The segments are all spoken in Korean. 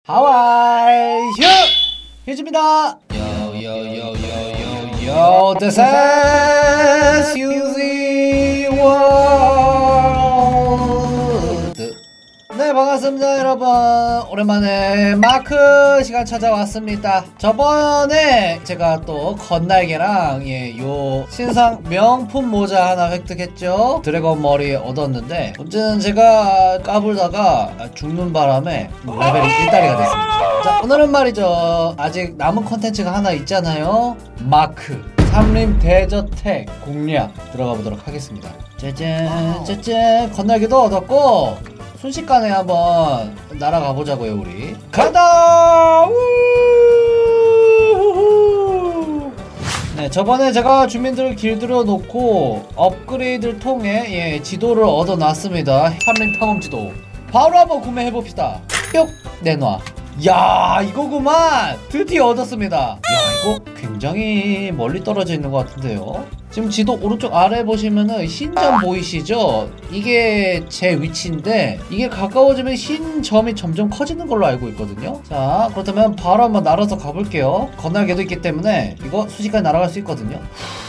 하와이 휴즈입니다. Yo, this is Yuzi World. 네, 반갑습니다 여러분. 오랜만에 마크 시간 찾아왔습니다. 저번에 제가 또 건날개랑 요 신상 명품 모자 하나 획득했죠. 드래곤 머리 얻었는데 문제는 제가 까불다가 죽는 바람에 레벨이 1다리가 됐습니다. 자, 오늘은 말이죠, 아직 남은 컨텐츠가 하나 있잖아요. 마크 삼림 대저택 공략 들어가 보도록 하겠습니다. 짜잔 짜잔, 건날개도 얻었고 순식간에 한번 날아가 보자고요. 우리 가다. 네, 저번에 제가 주민들을 길들여 놓고 업그레이드를 통해 지도를 얻어 놨습니다. 삼림 탐험 지도 바로 한번 구매해 봅시다. 뿅 내놔. 야, 이거구만. 드디어 얻었습니다. 야, 이거 굉장히 멀리 떨어져 있는 것 같은데요. 지금 지도 오른쪽 아래 보시면은 흰 점 보이시죠? 이게 제 위치인데 이게 가까워지면 흰 점이 점점 커지는 걸로 알고 있거든요. 자, 그렇다면 바로 한번 날아서 가볼게요. 건날개도 있기 때문에 이거 순식간에 날아갈 수 있거든요.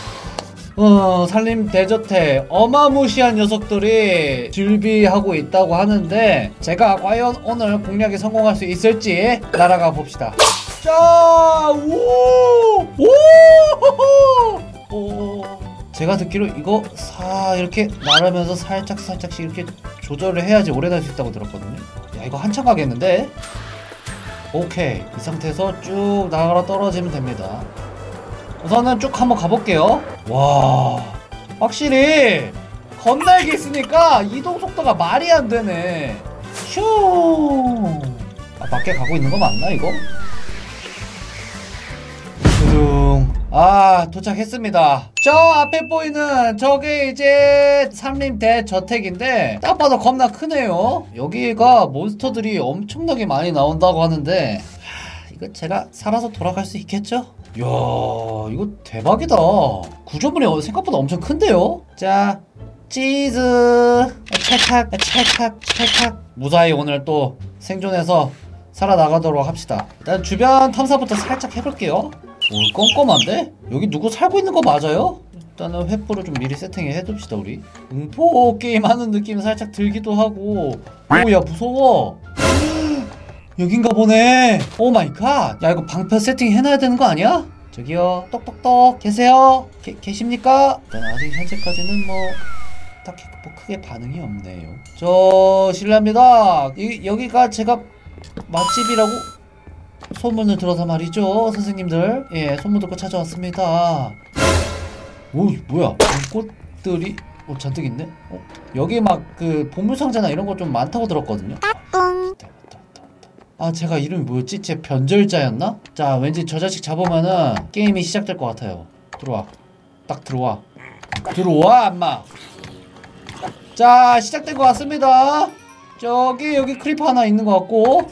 산림 대저택 어마무시한 녀석들이 즐비하고 있다고 하는데 제가 과연 오늘 공략에 성공할 수 있을지 날아가 봅시다. 자, 오! 제가 듣기로 이거 이렇게 날으면서 살짝씩 이렇게 조절을 해야지 오래 날 수 있다고 들었거든요. 야, 이거 한참 가겠는데? 오케이, 이 상태에서 쭉 날아 떨어지면 됩니다. 우선은 쭉 한번 가볼게요. 와, 확실히 건날개 있으니까 이동 속도가 말이 안 되네. 슈. 밖에 가고 있는 거 맞나 이거? 도착했습니다. 저 앞에 보이는 저게 이제 삼림 대저택인데 딱 봐도 겁나 크네요. 여기가 몬스터들이 엄청나게 많이 나온다고 하는데 이거 제가 살아서 돌아갈 수 있겠죠? 이야, 이거 대박이다. 구조물이 생각보다 엄청 큰데요? 자, 치즈 찰칵 무사히 오늘 또 생존해서 살아나가도록 합시다. 일단 주변 탐사부터 살짝 해볼게요. 오, 껌껌한데? 여기 누구 살고 있는 거 맞아요? 일단은 횃불을 좀 미리 세팅해 해둡시다. 우리 공포 게임 하는 느낌 살짝 들기도 하고. 오, 야, 무서워. 여긴가 보네. 오 마이 갓. 야, 이거 방패 세팅 해놔야 되는 거 아니야? 저기요, 똑똑똑 계세요? 계십니까? 일단 아직 현재까지는 뭐 딱히 뭐 크게 반응이 없네요. 저 실례합니다. 여기가 제가 맛집이라고 소문을 들어서 말이죠, 선생님들. 예, 소문 듣고 찾아왔습니다. 오, 뭐야, 꽃들이 잔뜩 있네? 여기 막 그 보물상자나 이런 거 좀 많다고 들었거든요. 제가 이름이 뭐였지? 제 변절자였나? 자, 왠지 저 자식 잡으면은 게임이 시작될 것 같아요. 들어와. 딱 들어와. 들어와, 엄마. 자, 시작된 것 같습니다. 여기 크리퍼 하나 있는 것 같고.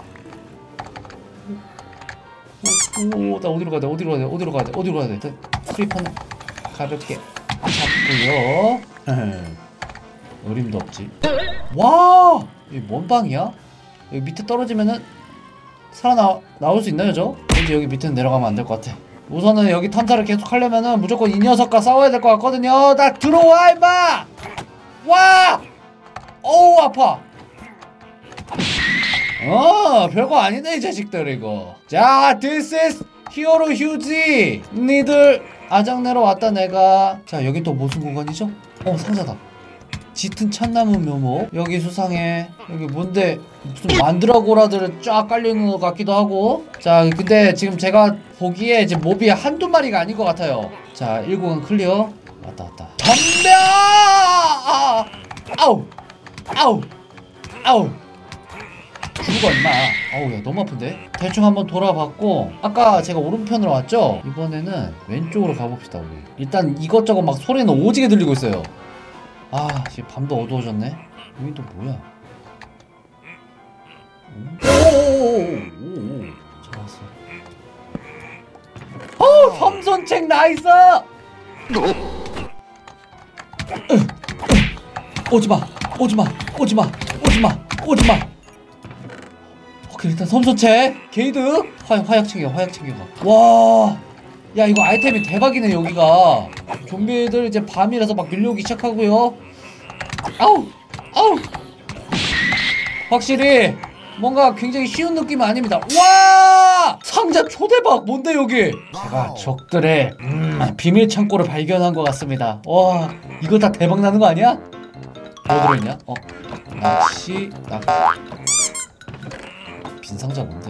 오, 나 어디로 가야 돼? 어디로 가야 돼? 크리퍼는 가볍게 잡고요. 어림도 없지. 와! 이게 뭔 방이야? 여기 밑에 떨어지면은 나올 수 있나요, 저? 왠지 여기 밑에는 내려가면 안 될 것 같아. 우선은 여기 탐사를 계속 하려면은 무조건 이 녀석과 싸워야 될 것 같거든요. 나 들어와, 임마! 와! 어우, 아파. 별거 아니네, 이 자식들, 이거. 자, this is 히어로 휴지. 니들 아장내러 왔다, 내가. 자, 여기 또 무슨 공간이죠? 상자다. 짙은 참나무 묘목. 여기 수상해. 여기 뭔데, 무슨 만드라고라들 쫙 깔려있는 것 같기도 하고. 자, 근데 지금 제가 보기에 이제 몹이 한두 마리가 아닌 것 같아요. 자, 1구간 클리어. 왔다. 덤벼! 아우! 죽어, 임마. 야, 너무 아픈데? 대충 한번 돌아봤고, 아까 제가 오른편으로 왔죠? 이번에는 왼쪽으로 가봅시다, 우리. 일단 이것저것 막 소리는 오지게 들리고 있어요. 지금 밤도 어두워졌네. 여긴 또 뭐야? 오오오오오오. 잡았어. 섬손책 나이스! 오지마. 그 일단 섬소체 게이드 화약 챙겨 와, 야 이거 아이템이 대박이네. 여기가 좀비들 이제 밤이라서 막 밀려오기 시작하고요. 아우 확실히 뭔가 굉장히 쉬운 느낌은 아닙니다. 와! 상자 초대박! 뭔데 여기? 제가 적들의 비밀 창고를 발견한 것 같습니다. 와, 이거 다 대박 나는 거 아니야? 뭐 들어있냐? 낚시 빈 상자 뭔데?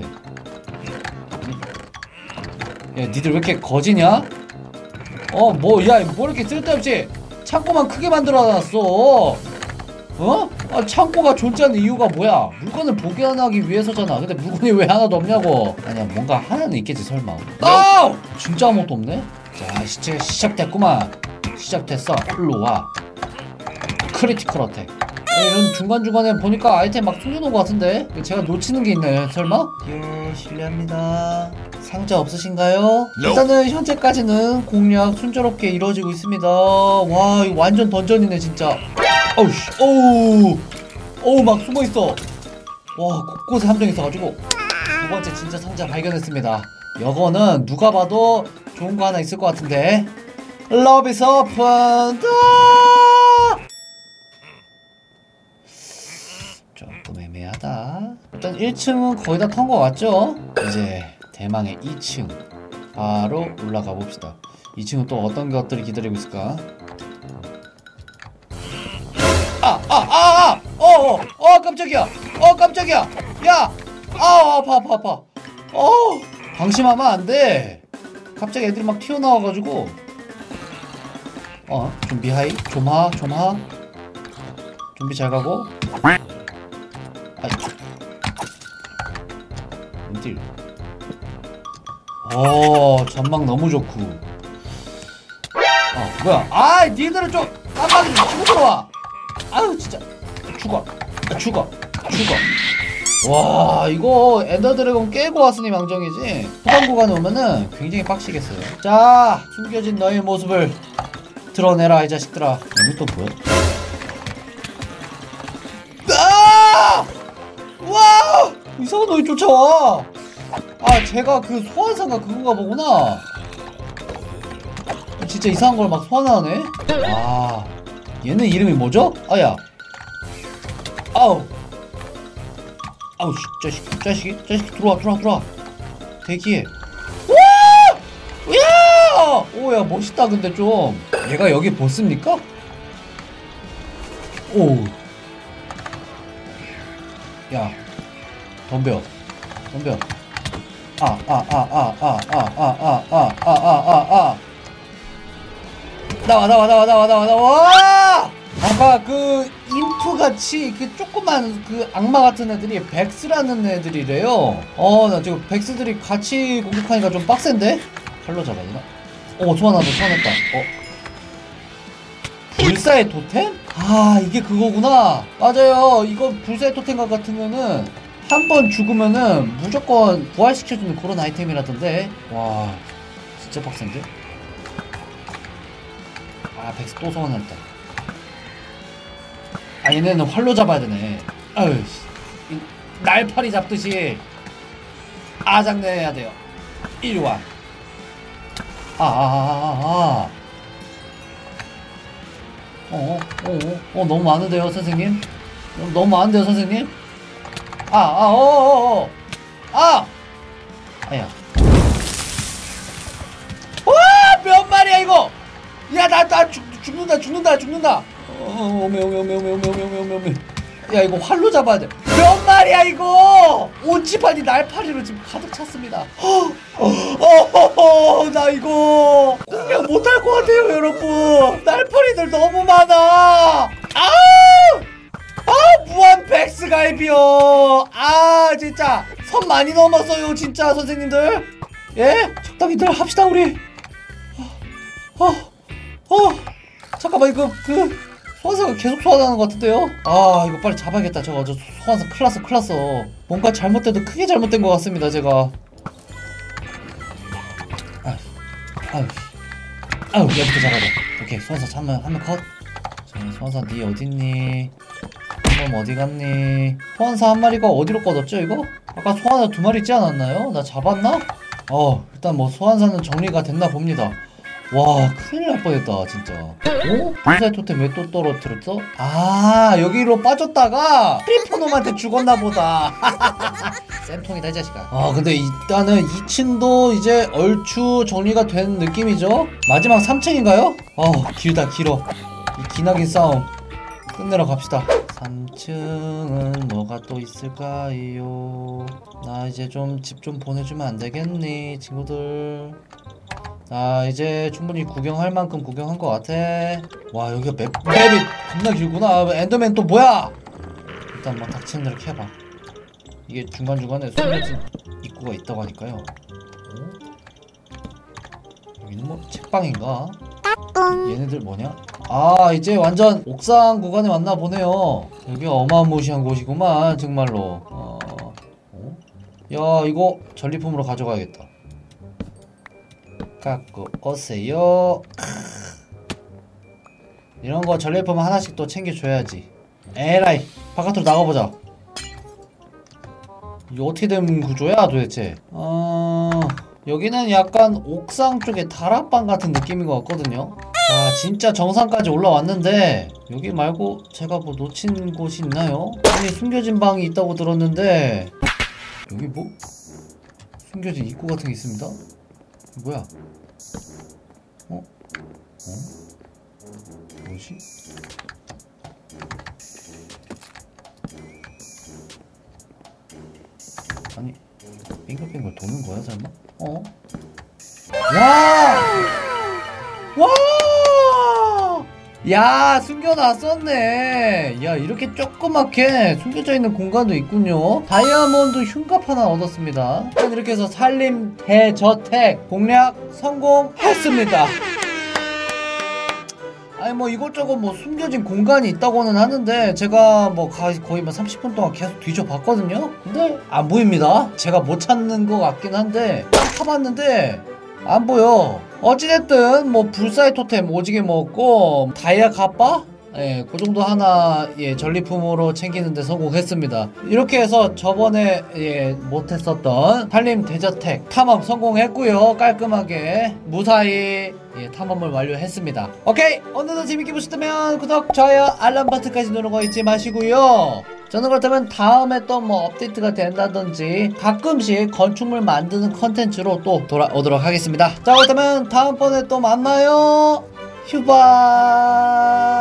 야, 니들 왜 이렇게 거지냐? 뭐 이렇게 쓸데없이 창고만 크게 만들어놨어. 창고가 존재하는 이유가 뭐야? 물건을 보관하기 위해서잖아. 근데 물건이 왜 하나도 없냐고. 아니야, 뭔가 하나는 있겠지 설마. 진짜 아무것도 없네? 자, 시작됐구만. 시작됐어. 일로 와. 크리티컬 어택. 이런 중간중간에 보니까 아이템 막 숨겨놓은 것 같은데? 제가 놓치는 게 있나요 설마? 실례합니다. 상자 없으신가요? 일단은 현재까지는 공략 순조롭게 이루어지고 있습니다. 와, 이거 완전 던전이네 진짜. 어우 막 숨어있어. 와, 곳곳에 함정 있어가지고 두 번째 진짜 상자 발견했습니다. 요거는 누가 봐도 좋은 거 하나 있을 것 같은데. Love is open. 조금 애매하다. 일단 1층은 거의 다 탄 것 같죠? 이제 대망의 2층 바로 올라가 봅시다. 2층은 또 어떤 것들이 기다리고 있을까? 깜짝이야. 야, 아파. 방심하면 안 돼. 갑자기 애들이 막 튀어나와가지고. 좀비 하이, 좀하. 좀비 잘 가고. 어딜? 전망 너무 좋고. 뭐야? 니들은 좀 깜빡이 좀 치고 들어와. 아유 진짜 죽어. 와, 이거 엔더 드래곤 깨고 왔으니 망정이지. 후반 구간에 오면은 굉장히 빡시겠어요. 자, 숨겨진 너의 모습을 드러내라 이 자식들아. 여기 또 뭐야? 와! 이상한 놈이 쫓아와. 제가 그 소환사가 그건가 보구나. 진짜 이상한 걸 막 소환하네. 얘는 이름이 뭐죠? 아우 자식이 들어와. 대기해. 오야 멋있다. 근데 좀 얘가 여기 보스입니까? 야 덤벼. 나와. 아까 그 인프같이 그 조그만 그 악마 같은 애들이 백스라는 애들이래요. 나 지금 백스들이 같이 공격하니까 좀 빡센데? 칼로 잡아야 되나? 소환했다. 불사의 토템? 이게 그거구나. 맞아요. 이거 불사의 토템 같은 거는 한 번 죽으면은 무조건 부활시켜주는 그런 아이템이라던데. 와, 진짜 빡센데? 백스 또 소환했다. 얘네는 활로 잡아야 되네. 날파리 잡듯이 아장내야 돼요. 이리 와. 너무 많은데요 선생님? 너무 많은데요 선생님? 아야. 몇 마리야 이거? 야, 나 죽는다. 어메. 야, 이거 활로 잡아야 돼. 몇 마리야 이거? 온지판이 날파리로 지금 가득 찼습니다. 나 이거 공략 못할 것 같아요 여러분. 날파리들 너무 많아. 무한 백스갈비요. 진짜 선 많이 넘었어요 진짜 선생님들. 예? 적당히들 합시다 우리. 잠깐만, 이거 소환사가 계속 소환하는 것 같은데요? 이거 빨리 잡아야겠다. 저 소환사 큰일 났어. 뭔가 잘못돼도 크게 잘못된 것 같습니다 제가. 얘부터 잡아야 돼. 오케이, 소환사 한명 컷. 자, 소환사 니 어딨니? 한번 어디 갔니? 소환사 한 마리가 어디로 꺼졌죠 이거? 아까 소환사 2마리 있지 않았나요? 나 잡았나? 일단 뭐 소환사는 정리가 됐나 봅니다. 와, 큰일 날 뻔했다 진짜. 불사의 토템 왜 또 떨어뜨렸어? 여기로 빠졌다가 프리포놈한테 죽었나 보다. 쌤통이다 이 자식아. 근데 일단은 2층도 이제 얼추 정리가 된 느낌이죠. 마지막 3층인가요? 길다 길어. 이 기나긴 싸움 끝내러 갑시다. 3층은 뭐가 또 있을까요? 나 이제 좀 집 좀 보내주면 안 되겠니 친구들? 이제 충분히 구경할 만큼 구경한 것 같아. 와, 여기가 맵이 겁나 길구나. 엔더맨 또 뭐야? 일단 뭐 닥치는 대로 캐봐. 이게 중간중간에 숨겨진 입구가 있다고 하니까요. 여기는 뭐 책방인가? 얘네들 뭐냐? 이제 완전 옥상 구간에 왔나 보네요. 여기 어마무시한 곳이구만 정말로. 야, 이거 전리품으로 가져가야겠다. 갖고 오세요. 이런거 전리품 하나씩 또 챙겨줘야지. 에라이, 바깥으로 나가보자. 이게 어떻게 된 구조야 도대체? 여기는 약간 옥상 쪽에 다락방 같은 느낌인 것 같거든요. 진짜 정상까지 올라왔는데 여기 말고 제가 뭐 놓친 곳이 있나요? 아니, 숨겨진 방이 있다고 들었는데 여기 뭐 숨겨진 입구 같은 게 있습니다. 뭐야? 뭐지? 아니, 빙글빙글 도는 거야 설마? 와! 야, 숨겨놨었네. 야, 이렇게 조그맣게 숨겨져 있는 공간도 있군요. 다이아몬드 흉갑 하나 얻었습니다. 이렇게 해서 산림 대저택 공략 성공했습니다. 아니, 뭐 이것저것 뭐 숨겨진 공간이 있다고는 하는데 제가 뭐 거의 뭐 30분 동안 계속 뒤져봤거든요. 근데 안 보입니다. 제가 못 찾는 것 같긴 한데 딱 타봤는데 안 보여. 어찌됐든 뭐 불사의 토템 오지게 먹었고 다이아 갑바? 그 정도 하나 전리품으로 챙기는데 성공했습니다. 이렇게 해서 저번에 못했었던 산림 대저택 탐험 성공했고요. 깔끔하게 무사히 탐험을 완료했습니다. 오케이, 오늘도 재밌게 보셨다면 구독, 좋아요, 알람 버튼까지 누르는 거 잊지 마시고요. 저는 그렇다면 다음에 또 뭐 업데이트가 된다든지 가끔씩 건축물 만드는 컨텐츠로 또 돌아오도록 하겠습니다. 자, 그렇다면 다음번에 또 만나요. 휴바.